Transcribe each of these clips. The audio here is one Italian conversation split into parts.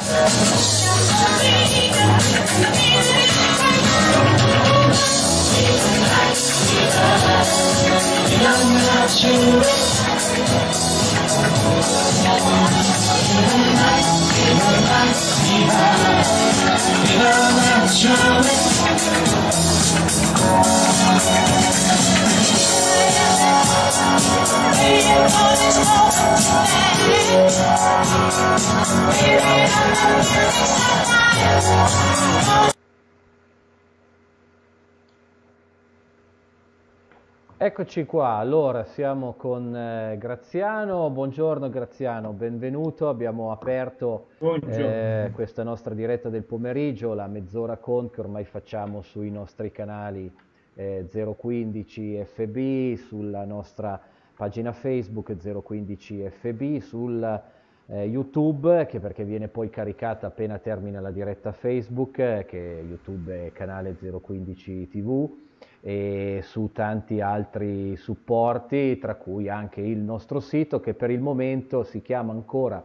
Eccoci qua, allora siamo con Graziano. Buongiorno Graziano, benvenuto. Abbiamo aperto questa nostra diretta del pomeriggio, la mezz'ora con che ormai facciamo sui nostri canali 015 FB, sulla nostra pagina Facebook 015 FB, sul YouTube, che perché viene poi caricata appena termina la diretta Facebook, che YouTube è canale 015 TV, e su tanti altri supporti, tra cui anche il nostro sito che per il momento si chiama ancora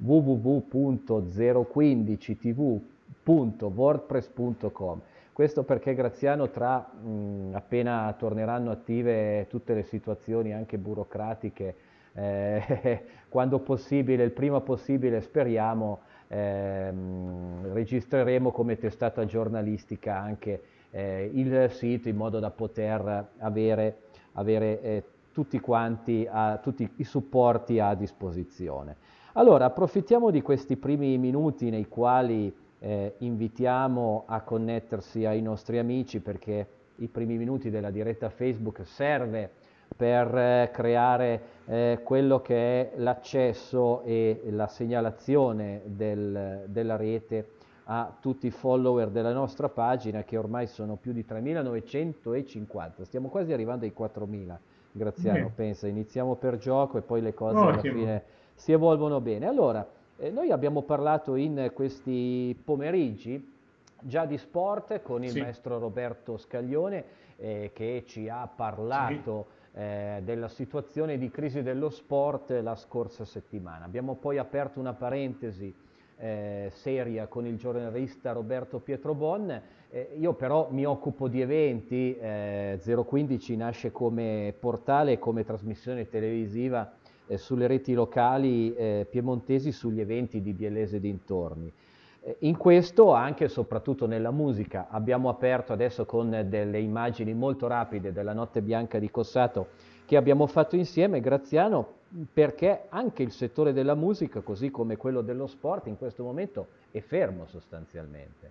www.015tv.wordpress.com. Questo perché Graziano appena torneranno attive tutte le situazioni anche burocratiche, quando possibile, il prima possibile speriamo, registreremo come testata giornalistica anche il sito in modo da poter avere tutti i supporti a disposizione. Allora, approfittiamo di questi primi minuti nei quali invitiamo a connettersi ai nostri amici, perché i primi minuti della diretta Facebook serve per creare quello che è l'accesso e la segnalazione della rete a tutti i follower della nostra pagina, che ormai sono più di 3.950, stiamo quasi arrivando ai 4.000. Graziano, pensa, iniziamo per gioco e poi le cose alla fine si evolvono bene. Allora, noi abbiamo parlato in questi pomeriggi già di sport con il maestro Roberto Scaglione, che ci ha parlato della situazione di crisi dello sport la scorsa settimana. Abbiamo poi aperto una parentesi seria con il giornalista Roberto Pietrobon. Io però mi occupo di eventi, 015 nasce come portale e come trasmissione televisiva sulle reti locali piemontesi sugli eventi di Biellese e dintorni. In questo, anche e soprattutto nella musica, abbiamo aperto adesso con delle immagini molto rapide della Notte Bianca di Cossato che abbiamo fatto insieme, Graziano, perché anche il settore della musica, così come quello dello sport, in questo momento è fermo sostanzialmente.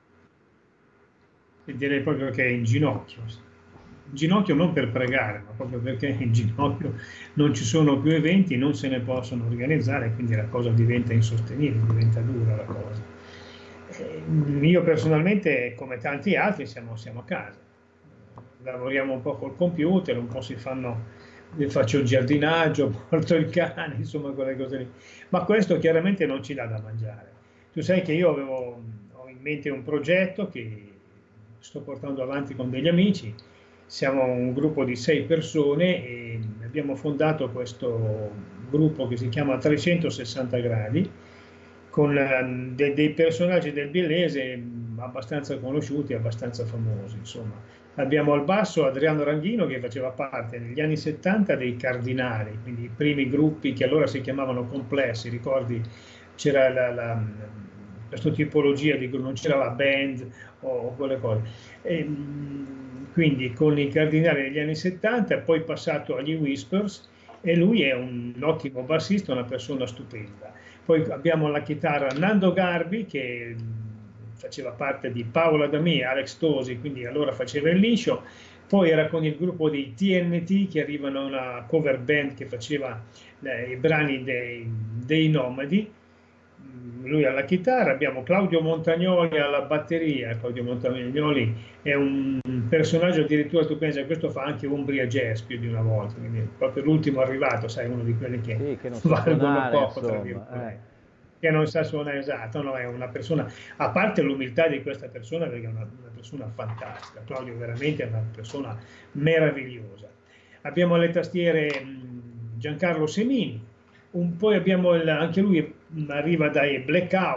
E direi proprio che è in ginocchio. In ginocchio non per pregare, ma proprio perché in ginocchio non ci sono più eventi, non se ne possono organizzare, quindi la cosa diventa insostenibile, diventa dura la cosa. Io personalmente, come tanti altri, siamo a casa. Lavoriamo un po' col computer, un po' faccio il giardinaggio, porto il cane, insomma quelle cose lì. Ma questo chiaramente non ci dà da mangiare. Tu sai che io ho in mente un progetto che sto portando avanti con degli amici. Siamo un gruppo di 6 persone e abbiamo fondato questo gruppo che si chiama 360 gradi, con dei personaggi del Biellese abbastanza conosciuti, abbastanza famosi, insomma. Abbiamo al basso Adriano Ranghino, che faceva parte negli anni 70 dei Cardinali, quindi i primi gruppi che allora si chiamavano complessi, ricordi? C'era questa tipologia di gruppo, non c'era la band o quelle cose. Quindi con i Cardinali negli anni 70, poi passato agli Whispers, e lui è un ottimo bassista, una persona stupenda. Poi abbiamo alla chitarra Nando Garbi, che faceva parte di Paola D'Amì, Alex Tosi, quindi allora faceva il liscio. Poi era con il gruppo dei TNT, che arrivano a una cover band che faceva i brani dei Nomadi. Lui alla chitarra, abbiamo Claudio Montagnoli alla batteria. Claudio Montagnoli è un personaggio addirittura, tu pensi, questo fa anche Umbria Jazz più di una volta, quindi proprio l'ultimo arrivato, sai, uno di quelli che valgono poco, tra virgolette. Che non sa suonare, esatto, no, è una persona, a parte l'umiltà di questa persona, perché è una persona fantastica. Claudio veramente è una persona meravigliosa. Abbiamo alle tastiere Giancarlo Semini, poi abbiamo anche lui arriva dai Blackout,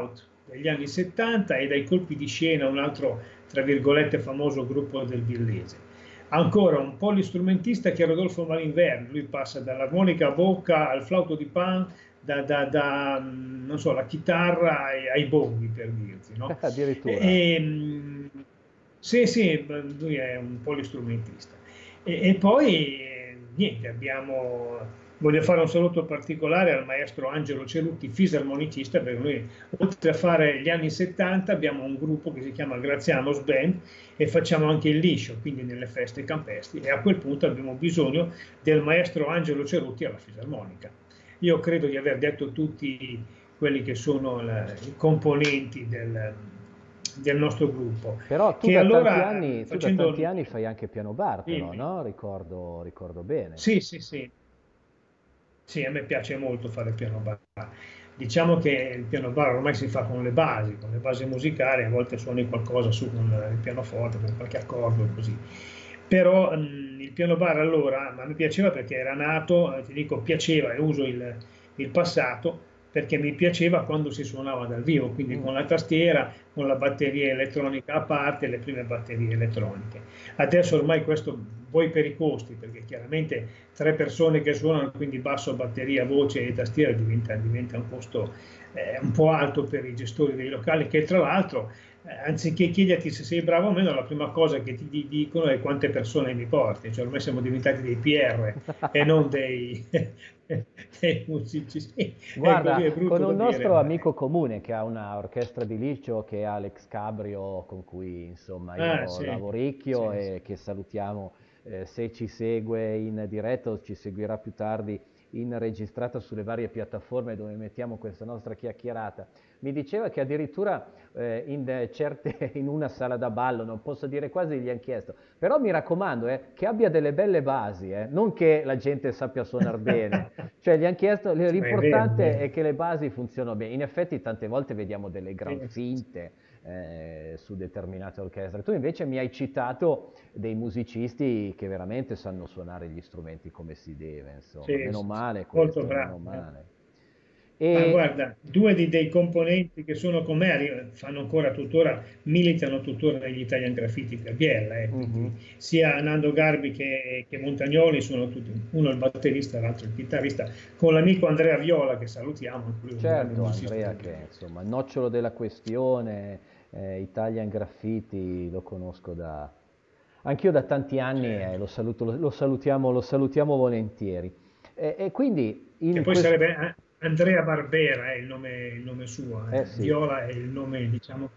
degli anni 70 e dai colpi di scena un altro, tra virgolette, famoso gruppo del Villese. Ancora un polistrumentista che è Rodolfo Malinverno, lui passa dall'armonica a bocca al flauto di Pan, non so, la chitarra ai bonghi, per dirti, no? Addirittura. Sì, lui è un polistrumentista. E poi, niente, voglio fare un saluto particolare al maestro Angelo Cerutti, fisarmonicista, perché noi, oltre a fare gli anni 70, abbiamo un gruppo che si chiama Grazianos Band e facciamo anche il liscio, quindi nelle feste campestri, e a quel punto abbiamo bisogno del maestro Angelo Cerutti alla fisarmonica. Io credo di aver detto tutti quelli che sono i componenti del nostro gruppo. Però tu che da allora, tanti anni fai anche piano bar, però, no? Ricordo bene. Sì. Sì, a me piace molto fare piano bar. Diciamo che il piano bar ormai si fa con le basi musicali, a volte suoni qualcosa su con il pianoforte, con qualche accordo e così. Però il piano bar allora, a me piaceva perché era nato, ti dico piaceva, e uso il passato, perché mi piaceva quando si suonava dal vivo, quindi con la tastiera, con la batteria elettronica a parte, le prime batterie elettroniche. Adesso ormai questo, vuoi per i costi, perché chiaramente 3 persone che suonano, quindi basso, batteria, voce e tastiera, diventa un costo un po' alto per i gestori dei locali, che tra l'altro, anziché chiederti se sei bravo o meno, la prima cosa che ti dicono è quante persone mi porti, cioè ormai siamo diventati dei PR e non dei musicisti. Guarda, È brutto con un da nostro dire, amico comune che ha una orchestra di liscio, che è Alex Cabrio, con cui insomma io sì, lavoricchio e che salutiamo, se ci segue in diretta o ci seguirà più tardi in registrata sulle varie piattaforme dove mettiamo questa nostra chiacchierata. Mi diceva che addirittura in una sala da ballo, non posso dire quasi, gli hanno chiesto, però mi raccomando che abbia delle belle basi, non che la gente sappia suonare bene, cioè gli hanno chiesto, ma è vero, l'importante è che le basi funzionino bene. In effetti tante volte vediamo delle gran sì. finte su determinate orchestre. Tu invece mi hai citato dei musicisti che veramente sanno suonare gli strumenti come si deve, insomma, Sì, meno male molto questo, meno bravo. male. Ma E guarda, due dei componenti che sono con me fanno ancora tuttora, militano tuttora negli Italian Graffiti per Biella, quindi mhm. sia Nando Garbi che Montagnoli sono tutti, uno il batterista, l'altro il chitarrista, con l'amico Andrea Viola che salutiamo, lui è un grande Certo, musicista Andrea, del che Biella. insomma, il nocciolo della questione, Italian Graffiti, lo conosco anch'io da tanti anni, Certo. lo salutiamo volentieri. E quindi Che in poi questo... sarebbe Andrea Barbera, è il nome suo, Eh sì, Viola è il nome, diciamo,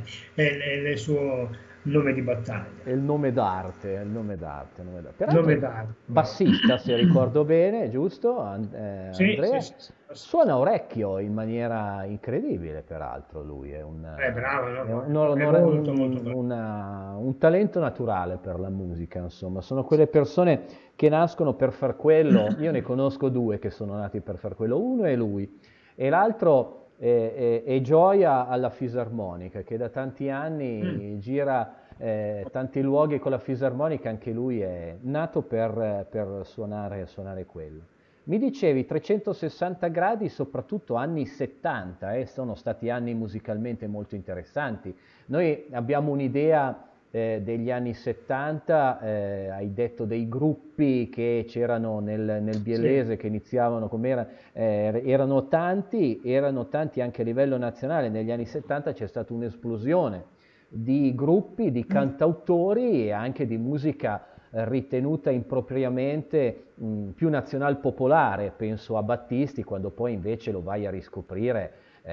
è il suo nome di è battaglia, il nome d'arte, è il nome d'arte, il nome d'arte. nome Peraltro d'arte, bravo. bassista, se ricordo bene, giusto? Sì, sì, Andrea sì, sì, suona orecchio in maniera incredibile, peraltro lui è bravo, no? è No, è molto, molto bravo. un talento naturale per la musica, insomma, sono quelle persone che nascono per far quello. Io ne conosco due che sono nati per far quello, uno è lui e l'altro è Gioia alla fisarmonica, che da tanti Mm. anni gira tanti luoghi con la fisarmonica, anche lui è nato per suonare quello. Mi dicevi 360 gradi, soprattutto anni 70, sono stati anni musicalmente molto interessanti. Noi abbiamo un'idea degli anni 70, hai detto dei gruppi che c'erano nel Sì. biellese che iniziavano come erano tanti anche a livello nazionale. Negli anni 70 c'è stata un'esplosione di gruppi, di cantautori e anche di musica ritenuta impropriamente più nazional popolare, penso a Battisti, quando poi invece lo vai a riscoprire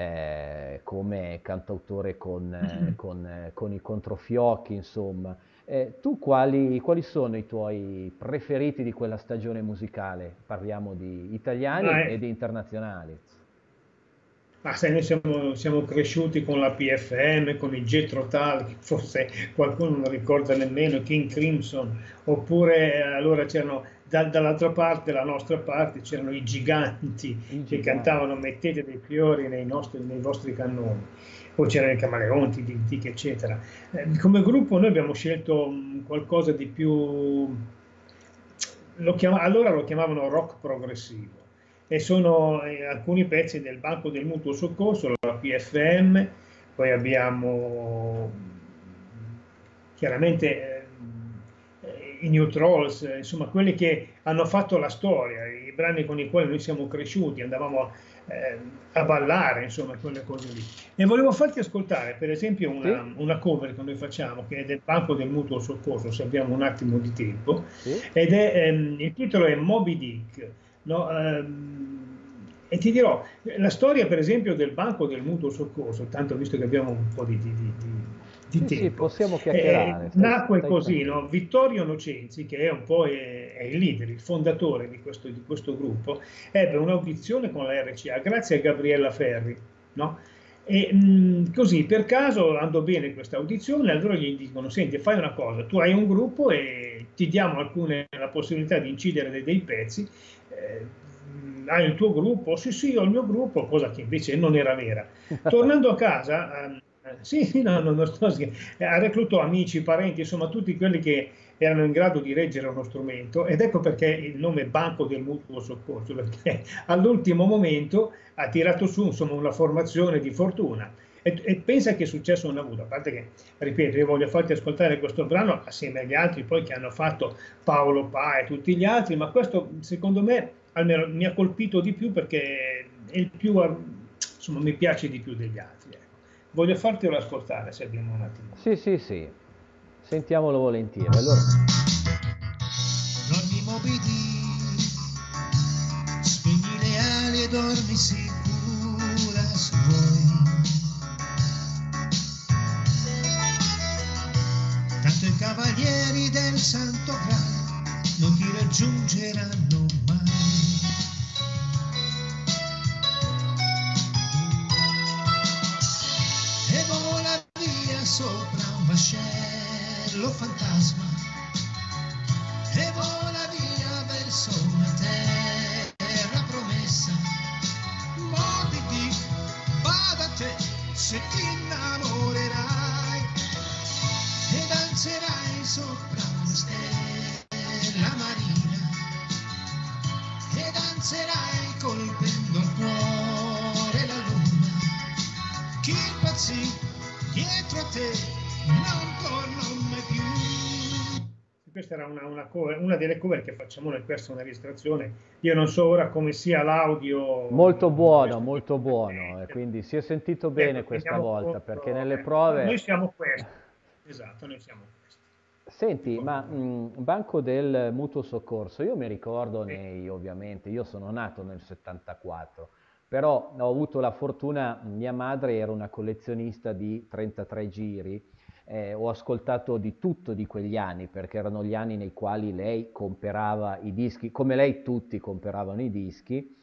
come cantautore con i controfiocchi, insomma. Tu quali sono i tuoi preferiti di quella stagione musicale? Parliamo di Ma italiani e di internazionali. sai, noi siamo cresciuti con la PFM, con i Jethro Tull, che forse qualcuno non ricorda nemmeno, King Crimson, oppure allora c'erano dall'altra parte, la nostra parte, c'erano i giganti I che giganti. cantavano Mettete dei fiori nei vostri cannoni, poi c'erano i Camaleonti, Dick, eccetera. Come gruppo noi abbiamo scelto qualcosa di più, allora lo chiamavano rock progressivo. e sono alcuni pezzi del Banco del Mutuo Soccorso, la PFM, poi abbiamo chiaramente i New Trolls, insomma quelli che hanno fatto la storia, i brani con i quali noi siamo cresciuti, andavamo a ballare, insomma quelle cose lì. E volevo farti ascoltare per esempio Sì, una cover che noi facciamo, che è del Banco del Mutuo Soccorso, se abbiamo un attimo di tempo, sì. ed è, il titolo è Moby Dick. No? E ti dirò, la storia per esempio del Banco del Mutuo Soccorso, tanto visto che abbiamo un po' di Sì, sì, tempo, possiamo chiacchierare, nacque stai così, tranquillo. no? Vittorio Nocenzi, che è un po' è il leader, il fondatore di questo gruppo, ebbe un'audizione con la RCA grazie a Gabriella Ferri, no? E così per caso andò bene questa audizione, allora gli dicono: Senti, fai una cosa, tu hai un gruppo e ti diamo la possibilità di incidere dei pezzi. Hai il tuo gruppo? Sì, sì, ho il mio gruppo, cosa che invece non era vera. Tornando a casa, sì, sì, no, non sto reclutò amici, parenti, insomma tutti quelli che erano in grado di reggere uno strumento, ed ecco perché il nome Banco del Mutuo Soccorso, perché all'ultimo momento ha tirato su insomma una formazione di fortuna. E pensa che è successo una volta, a parte che, ripeto, io voglio farti ascoltare questo brano assieme agli altri poi che hanno fatto Paolo Pa e tutti gli altri, ma questo secondo me almeno mi ha colpito di più perché è il più, insomma, mi piace di più degli altri. Ecco. Voglio fartelo ascoltare se abbiamo un attimo. Sì, sì, sì, sentiamolo volentieri. Allora, Dormi Moby spegni le ali e dormi sicura se vuoi. Tanto i cavalieri del Santo Graal non ti raggiungeranno mai. E vola via sopra un vascello fantasma. E vola via verso una terra promessa. Moby Dick, va da te se ti innamorerai e danzerai sopra una stella marina e danzerai colpendo al cuore la luna. Chi impazzì dietro a te non torna mai più. Questa era una delle cover che facciamo nel questa una registrazione. Io non so ora come sia l'audio in questo molto buono, e momento. quindi si è sentito bene Ecco, questa teniamo volta, perché conto. nelle Noi prove... siamo questi. Esatto, noi siamo questi. Senti, Ricordo ma bene. Banco del Mutuo Soccorso, io mi ricordo Sì, ovviamente, io sono nato nel 74, però ho avuto la fortuna, mia madre era una collezionista di 33 giri, ho ascoltato di tutto di quegli anni, perché erano gli anni nei quali lei comperava i dischi, come lei tutti comperavano i dischi,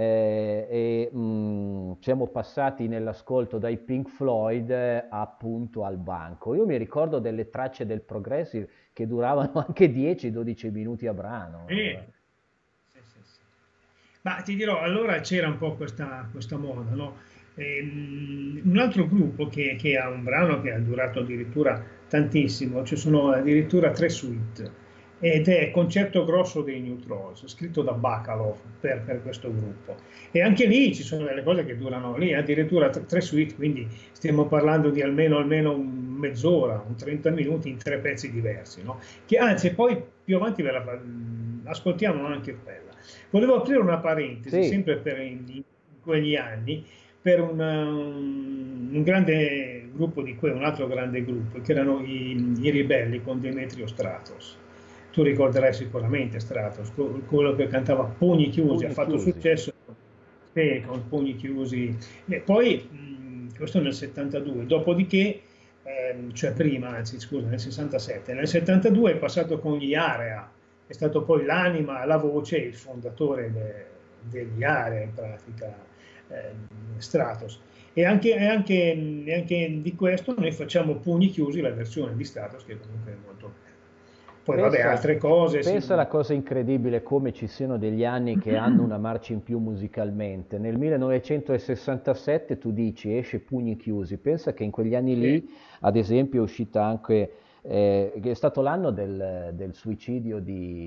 siamo passati nell'ascolto dai Pink Floyd appunto al Banco. Io mi ricordo delle tracce del Progressive che duravano anche 10-12 minuti a brano. sì, sì, sì, sì. Ma ti dirò, allora c'era un po' questa moda, no? Un altro gruppo che ha un brano che ha durato addirittura tantissimo, ci sono addirittura tre suite, ed è Concerto Grosso dei New Trolls, scritto da Bacalov per questo gruppo. E anche lì ci sono delle cose che durano lì, addirittura tre suite, quindi stiamo parlando di almeno mezz'ora, un 30 minuti in tre pezzi diversi, no? Che anzi, poi più avanti ascoltiamo anche quella. Volevo aprire una parentesi, Sì, sempre in quegli anni, per un grande gruppo un altro grande gruppo, che erano i Ribelli con Demetrio Stratos. Tu ricorderai sicuramente Stratos, quello che cantava Pugni Chiusi, ha pugni fatto chiusi. successo con Pugni Chiusi. E poi, questo nel 72, dopodiché, cioè prima, anzi scusa, nel 67, nel 72 è passato con gli Area, è stato poi l'anima, la voce, il fondatore degli Area in pratica, Stratos. E anche di questo noi facciamo Pugni Chiusi, la versione di Stratos, che comunque è molto bella. Poi vabbè, Pensa, altre cose, pensa alla sì. cosa incredibile come ci siano degli anni che hanno una marcia in più musicalmente. Nel 1967 tu dici esce Pugni Chiusi, pensa che in quegli anni Sì. lì, ad esempio, è uscita anche, che è stato l'anno del suicidio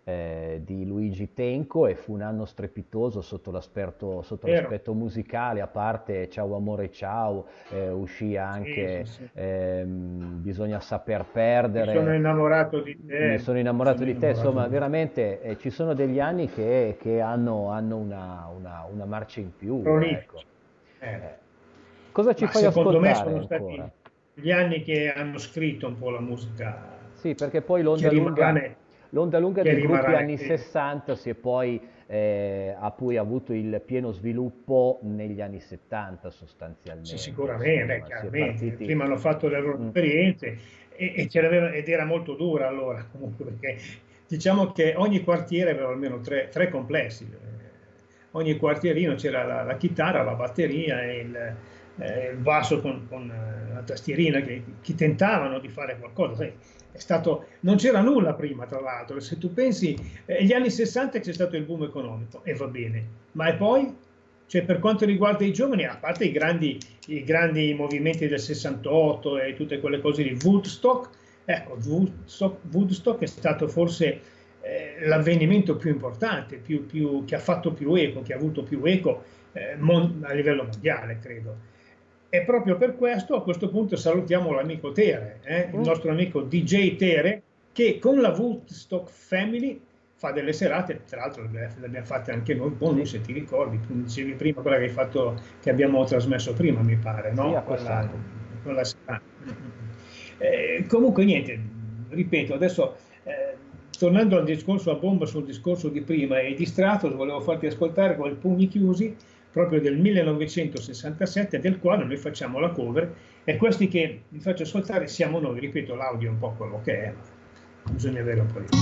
di Luigi Tenco, e fu un anno strepitoso sotto l'aspetto musicale. A parte Ciao amore ciao, uscì anche sì. Bisogna saper Mi sono perdere, innamorato di Mi te, sono mi innamorato sono di te. innamorato Insomma, di te. veramente ci sono degli anni che hanno una marcia in più, ecco. Prolifici. Eh, Cosa ci Ma fai secondo me ascoltare sono ancora? stati gli anni che hanno scritto un po' la musica Sì, perché poi che rimane, l'onda lunga che dei gruppi rimarrà nel anni tempo. 60 ha poi avuto il pieno sviluppo negli anni 70 Sì, sostanzialmente, sicuramente, beh, insomma, si è chiaramente. partiti. Prima hanno fatto le loro Mm. esperienze ed era molto dura allora, comunque, perché diciamo che ogni quartiere aveva almeno tre complessi. Ogni quartierino c'era la chitarra, la batteria e il basso con la tastierina che tentavano di fare qualcosa. Sai, non c'era nulla prima, tra l'altro. Se tu pensi, gli anni 60 c'è stato il boom economico e va bene, ma e poi? Cioè, per quanto riguarda i giovani, a parte i grandi movimenti del 68 e tutte quelle cose di Woodstock, ecco, Woodstock è stato forse l'avvenimento più importante, che ha fatto più eco, che ha avuto più eco a livello mondiale, credo. E proprio per questo, a questo punto, salutiamo l'amico Tere, il Mm. nostro amico DJ Tere, che con la Woodstock Family fa delle serate, tra l'altro le abbiamo fatte anche noi con lui, Sì, se ti ricordi, tu dicevi prima, quella che abbiamo trasmesso prima, mi pare, sì, no? a Cossato. Quella serata. Comunque niente, ripeto, adesso tornando al discorso a bomba sul discorso di prima e di Stratos, volevo farti ascoltare quel Pugni Chiusi, proprio del 1967, del quale noi facciamo la cover, e questi che vi faccio ascoltare siamo noi, ripeto, l'audio è un po' quello che è, ma bisogna avere un po' di...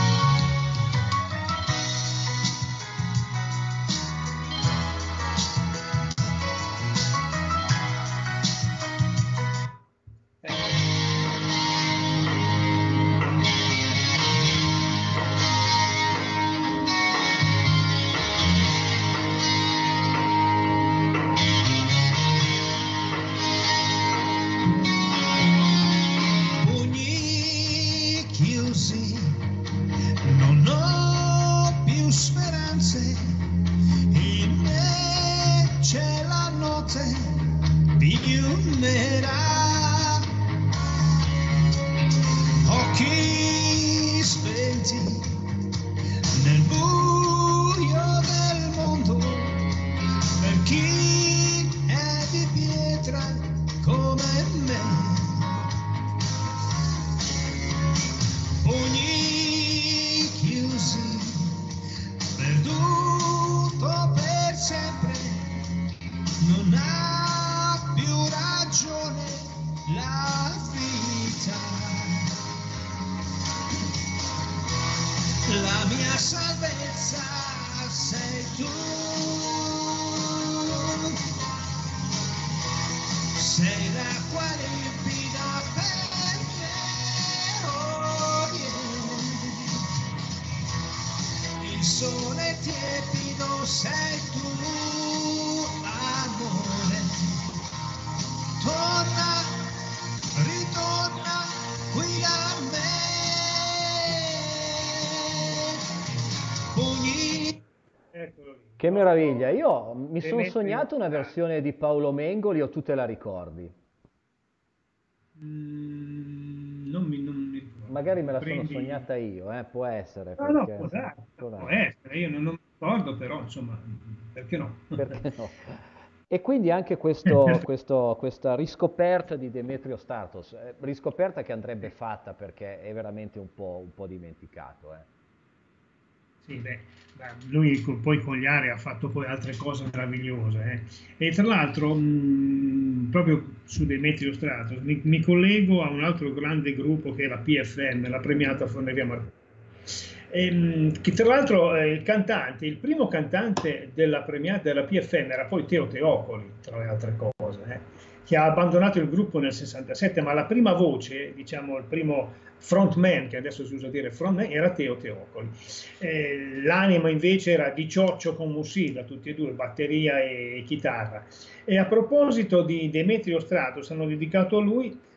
Pugni chiusi, non ho più speranze, in me c'è la notte più nera, occhi spenti nel buio del mondo, per chi è di pietra come me. Pugni chiusi, perduto per sempre, non ha più ragione la vita. La mia salvezza sei tu, sei l'acqua limpida per me, oh yeah. Il sole tiepido sei tu, amore. Torna, ritorna qui da me. Pugni. Eccolo lì. Che meraviglia! Io mi sono Demetrio sognato una Strano. versione di Paolo Mengoli, o tu te la ricordi? Non mi ricordo. Magari me la sono Prendi... sognata io, può essere, No, no, perché insomma, può può darsi. essere, io non mi ricordo, però insomma, perché no? Perché no? E quindi anche questa riscoperta di Demetrio Stratos, riscoperta che andrebbe fatta perché è veramente un po' dimenticato. Sì, beh, lui poi con gli Are ha fatto poi altre cose meravigliose. E tra l'altro, proprio su Demetrio Stratos, mi collego a un altro grande gruppo che è la PFM, la premiata Forneria Marconi. Che tra l'altro il primo cantante della PFM era poi Teo Teocoli, tra le altre cose, che ha abbandonato il gruppo nel 67, ma la prima voce, diciamo il primo frontman, che adesso si usa dire frontman, era Teo Teocoli. L'anima invece era di Cioccio con Mussilla, tutti e due, batteria e chitarra. E a proposito di Demetrio Stratos, hanno dedicato a lui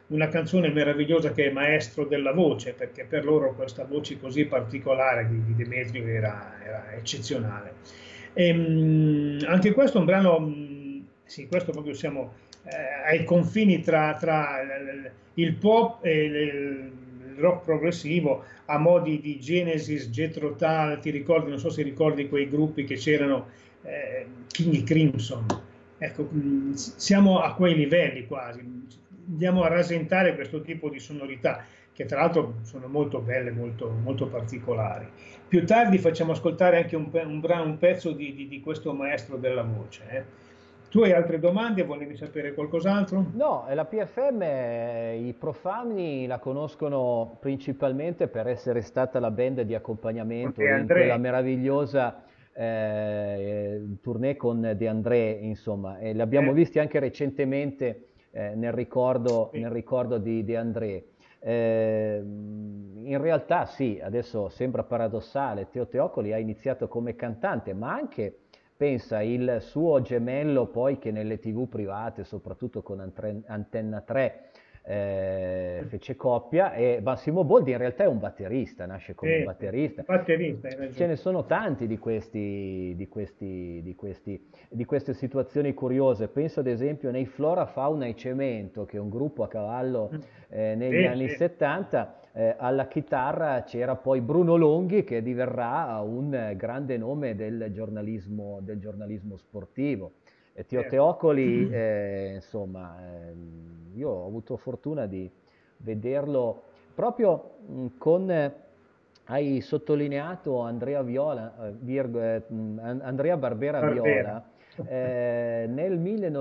una canzone meravigliosa che è Maestro della voce, perché per loro questa voce così particolare di Demetrio era eccezionale. Anche questo è un brano, sì, questo proprio siamo ai confini tra il pop e il rock progressivo, a modi di Genesis, Jethro Tull, ti ricordi, non so se ricordi quei gruppi che c'erano, King Crimson, ecco, siamo a quei livelli quasi, andiamo a rasentare questo tipo di sonorità, che tra l'altro sono molto belle, molto, molto particolari. Più tardi facciamo ascoltare anche un pezzo di questo maestro della voce. Tu hai altre domande? Volevi sapere qualcos'altro? No, la PFM, i profani la conoscono principalmente per essere stata la band di Con accompagnamento De in quella André. meravigliosa tournée con De André, insomma, e li abbiamo Eh, visti anche recentemente sì, nel ricordo di De André. In realtà sì, adesso sembra paradossale, Teo Teocoli ha iniziato come cantante, ma anche pensa il suo gemello poi che nelle TV private, soprattutto con Antenna 3, fece coppia, e Massimo Boldi in realtà è un batterista, nasce come sì, sì, batterista. batterista, hai Ce ragione. ne sono tanti di queste situazioni curiose. Penso ad esempio nei Flora, Fauna e Cemento, che è un gruppo a cavallo negli Sì, anni sì, 70. Alla chitarra c'era poi Bruno Longhi, che diverrà un grande nome del giornalismo sportivo. Tio certo. Teocoli, insomma, io ho avuto fortuna di vederlo proprio hai sottolineato Andrea Viola, Andrea Barbera Barbera. Viola, nel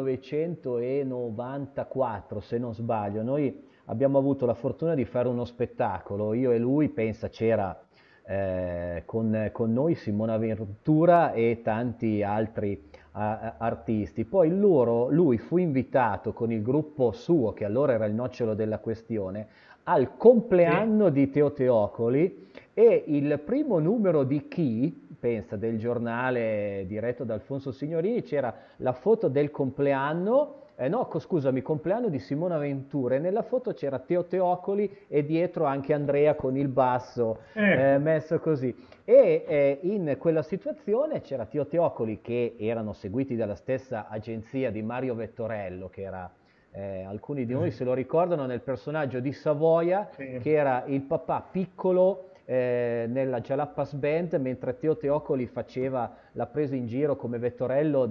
1994, se non sbaglio, noi abbiamo avuto la fortuna di fare uno spettacolo, io e lui, pensa, c'era con noi Simona Ventura e tanti altri artisti. Poi lui fu invitato con il gruppo suo, che allora era il nocciolo della questione, al Sì, compleanno di Teo Teocoli, e il primo numero di Chi, pensa, del giornale diretto da Alfonso Signorini, c'era la foto del compleanno, no, scusami, compleanno di Simona Ventura, e nella foto c'era Teo Teocoli e dietro anche Andrea con il basso ecco. messo così. E in quella situazione c'era Teo Teocoli, che erano seguiti dalla stessa agenzia di Mario Vettorello, che era, alcuni di noi se lo ricordano, nel personaggio di Savoia, Sì, che era il papà piccolo nella Jalapas Band, mentre Teo Teocoli faceva la presa in giro come Vettorello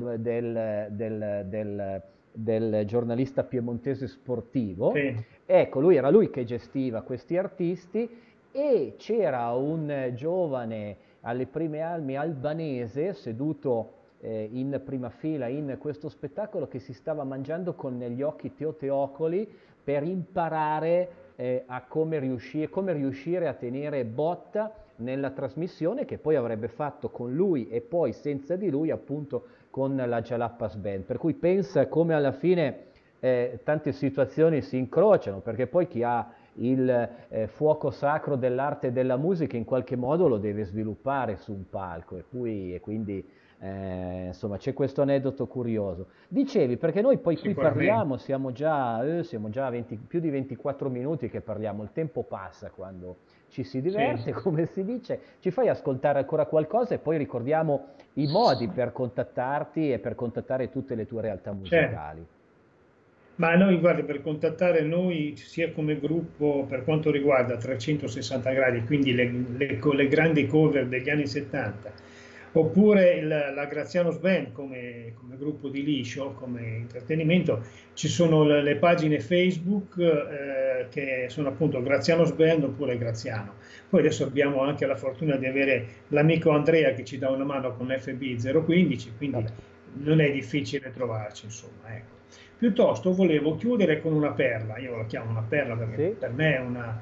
del giornalista piemontese sportivo. sì, Ecco, era lui che gestiva questi artisti, e c'era un giovane alle prime armi albanese seduto in prima fila in questo spettacolo, che si stava mangiando con negli occhi Teo Teocoli per imparare come riuscire a tenere botta nella trasmissione, che poi avrebbe fatto con lui e poi senza di lui, appunto, con la Jalapas Band. Per cui pensa come alla fine tante situazioni si incrociano, perché poi chi ha il fuoco sacro dell'arte e della musica in qualche modo lo deve sviluppare su un palco, e quindi insomma c'è questo aneddoto curioso. Dicevi, perché noi poi qui sicuramente. parliamo, siamo già a più di 24 minuti che parliamo, il tempo passa quando ci si Sì, diverte, sì. come si dice. Ci fai ascoltare ancora qualcosa e poi ricordiamo i modi per contattarti e per contattare tutte le tue realtà Certo. musicali. Ma noi, guardi, per contattare noi, sia come gruppo per quanto riguarda 360 gradi, quindi le grandi cover degli anni 70, oppure la Grazianos Band come gruppo di liscio, come intrattenimento, ci sono le pagine Facebook che sono appunto Grazianos Band oppure Graziano. Poi adesso abbiamo anche la fortuna di avere l'amico Andrea che ci dà una mano con FB 015, quindi Vabbè. non è difficile trovarci, insomma, ecco. Piuttosto volevo chiudere con una perla, io la chiamo una perla perché Sì? per me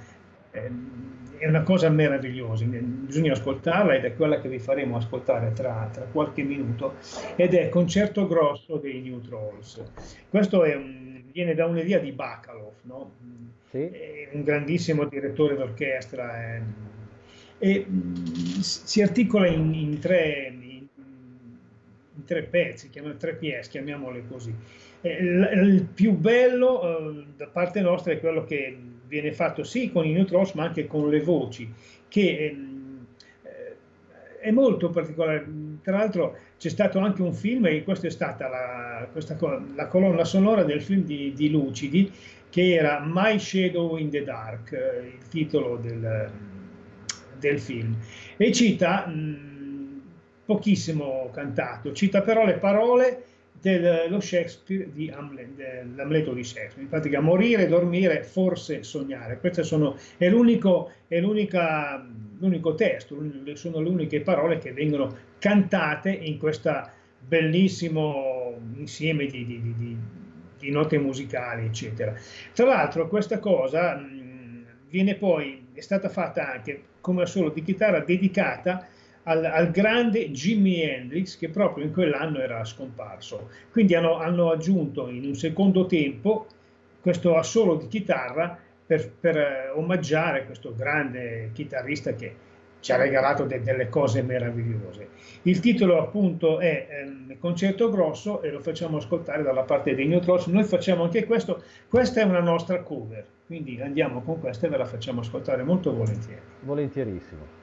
è una cosa meravigliosa, bisogna ascoltarla ed è quella che vi faremo ascoltare tra qualche minuto, ed è Concerto Grosso dei New Trolls. Questo viene da un'idea di Bacalov, no? Sì? È un grandissimo direttore d'orchestra, si articola in tre pezzi, tre pièce, chiamiamole così. Il più bello da parte nostra è quello che viene fatto sì con i New Trolls, ma anche con le voci, che è molto particolare. Tra l'altro c'è stato anche un film, e questa è stata la colonna sonora del film di Lucidi, che era My Shadow in the Dark, il titolo del film, e cita, pochissimo cantato, cita però le parole dello Shakespeare dell'Amleto di Shakespeare, in pratica morire, dormire, forse sognare. È l'unico testo, sono le uniche parole che vengono cantate in questo bellissimo insieme di note musicali, eccetera. Tra l'altro questa cosa è stata fatta anche come assolo di chitarra dedicata al grande Jimi Hendrix, che proprio in quell'anno era scomparso. Quindi hanno aggiunto in un secondo tempo questo assolo di chitarra per omaggiare questo grande chitarrista che ci ha regalato delle cose meravigliose. Il titolo appunto è Concerto Grosso, e lo facciamo ascoltare dalla parte dei New Trolls. Noi facciamo anche questo, questa è una nostra cover, quindi andiamo con questa e ve la facciamo ascoltare molto volentieri. Volentierissimo.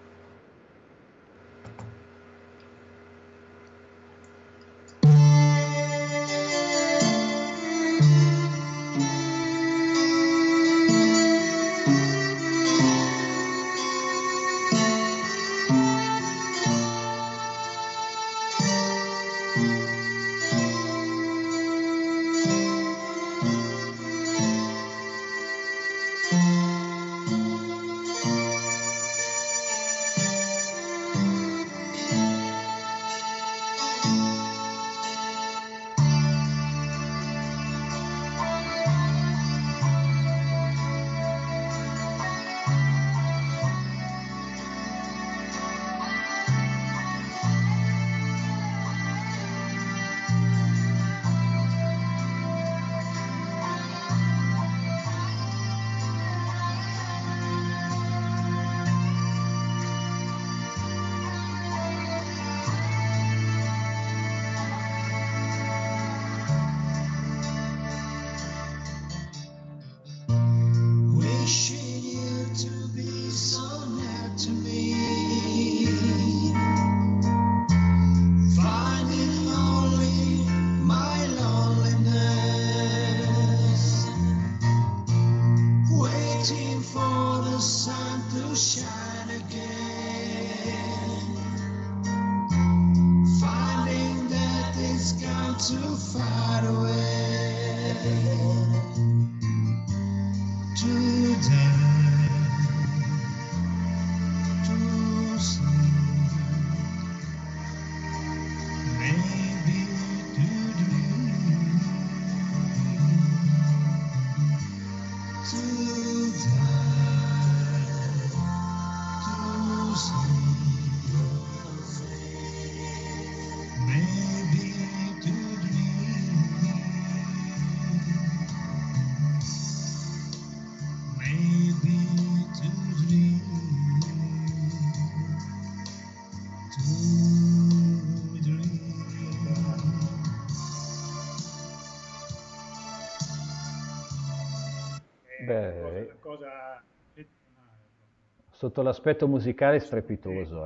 Sotto l'aspetto musicale strepitoso.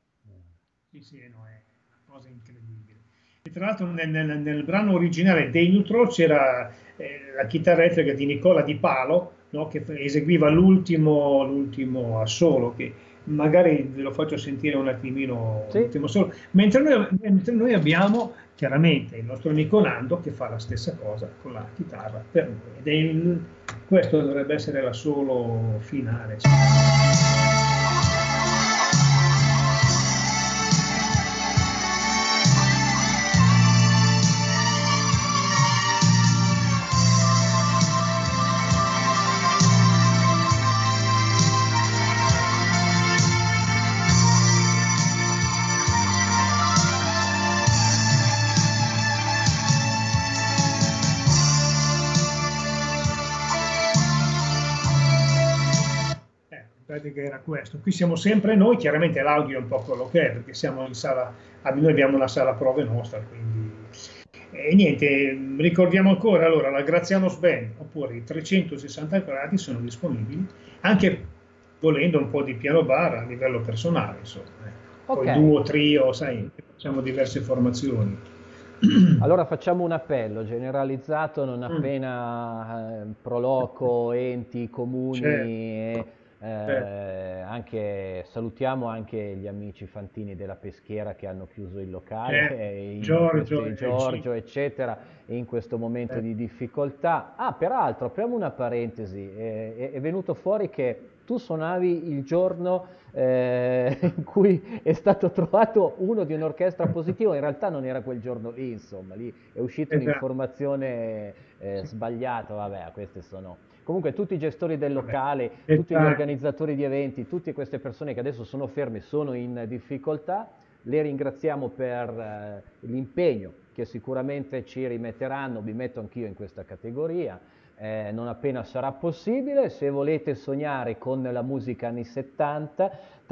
Sì, no, è una cosa incredibile. E tra l'altro nel brano originale dei New Trolls c'era la chitarra elettrica di Nicola Di Palo, no, che eseguiva l'ultimo assolo, che magari ve lo faccio sentire un attimino, sì. L'ultimo assolo, mentre noi abbiamo chiaramente il nostro amico Nando che fa la stessa cosa con la chitarra per noi. Questo dovrebbe essere l'assolo finale. Che era questo. Qui siamo sempre noi, chiaramente l'audio è un po' quello che è, perché siamo in sala, noi abbiamo una sala prove nostra, quindi E niente, ricordiamo ancora, allora, la Grazianos Band oppure i 360 gradi sono disponibili, anche volendo un po' di piano bar a livello personale, insomma. Ok, Poi duo, trio, sai, facciamo diverse formazioni. allora facciamo un appello generalizzato non Mm, appena pro loco, enti, certo, comuni e certo. anche, salutiamo anche gli amici fantini della Peschiera che hanno chiuso il locale Certo. in Giorgio questi e Cino. Giorgio eccetera in questo momento Eh, di difficoltà. Ah, peraltro, apriamo una parentesi, è venuto fuori che tu suonavi il giorno in cui è stato trovato uno di un'orchestra positiva, in realtà non era quel giorno lì, insomma, lì è uscita esatto. un'informazione sbagliata, vabbè, queste sono... Comunque tutti i gestori del Vabbè, locale, tutti gli dettagli. organizzatori di eventi, tutte queste persone che adesso sono ferme, sono in difficoltà, le ringraziamo per l'impegno che sicuramente ci rimetteranno, vi metto anch'io in questa categoria, non appena sarà possibile. Se volete sognare con la musica anni 70,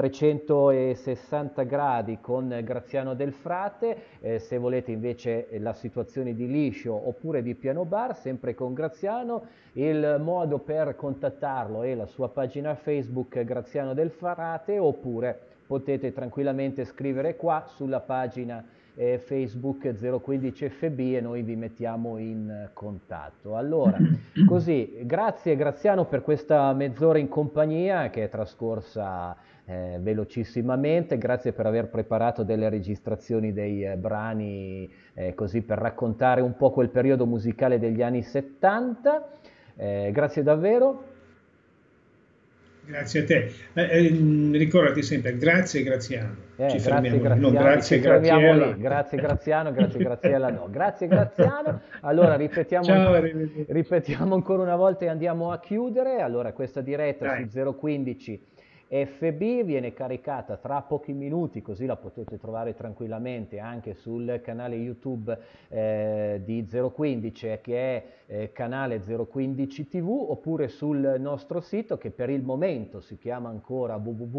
360 gradi con Graziano Del Frate, se volete invece la situazione di liscio oppure di piano bar, sempre con Graziano, il modo per contattarlo è la sua pagina Facebook Graziano Del Frate, oppure potete tranquillamente scrivere qua sulla pagina Facebook 015 FB e noi vi mettiamo in contatto. Allora, così, grazie Graziano per questa mezz'ora in compagnia che è trascorsa velocissimamente, grazie per aver preparato delle registrazioni dei brani così per raccontare un po' quel periodo musicale degli anni 70. Grazie davvero. Grazie a te. Ricordati sempre, grazie Graziano. Ci Grazie fermiamo lì, non Graziano, ci grazie fermiamo lì. Graziella. Grazie Graziano, grazie Graziella, no. Grazie Graziano. Allora ripetiamo, Ciao, arrivederci. ripetiamo ancora una volta e andiamo a chiudere. Allora questa diretta su Dai, 015 FB viene caricata tra pochi minuti, così la potete trovare tranquillamente anche sul canale YouTube di 015 che è canale 015 TV, oppure sul nostro sito che per il momento si chiama ancora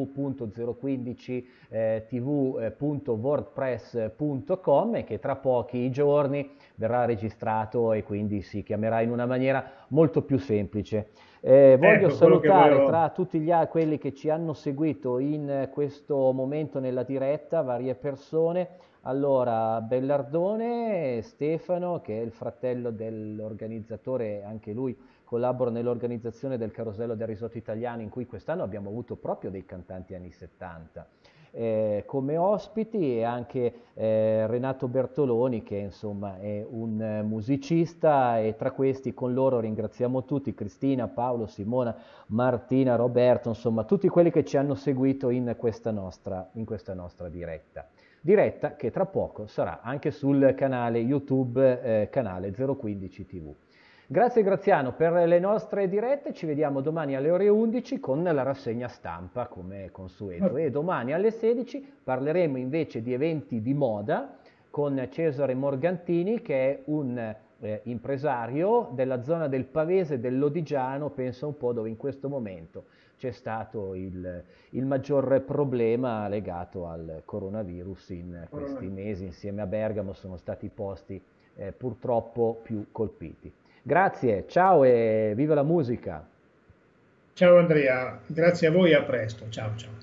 www.015tv.wordpress.com e che tra pochi giorni verrà registrato e quindi si chiamerà in una maniera molto più semplice. Voglio ecco quello che salutare volevo. tra tutti quelli che ci hanno seguito in questo momento nella diretta, varie persone. Allora, Bellardone, Stefano, che è il fratello dell'organizzatore, anche lui collabora nell'organizzazione del Carosello del Risotto Italiano, in cui quest'anno abbiamo avuto proprio dei cantanti anni 70 come ospiti, e anche Renato Bertoloni che insomma è un musicista, e tra questi con loro ringraziamo tutti, Cristina, Paolo, Simona, Martina, Roberto, insomma tutti quelli che ci hanno seguito in questa nostra diretta che tra poco sarà anche sul canale YouTube canale 015 TV. Grazie Graziano per le nostre dirette, ci vediamo domani alle ore 11 con la rassegna stampa come consueto, e domani alle 16 parleremo invece di eventi di moda con Cesare Morgantini che è un impresario della zona del Pavese, del Lodigiano, pensa un po' dove in questo momento c'è stato il maggior problema legato al coronavirus in questi mesi. Insieme a Bergamo sono stati i posti purtroppo più colpiti. Grazie, ciao e viva la musica! Ciao Andrea, grazie a voi e a presto. Ciao ciao.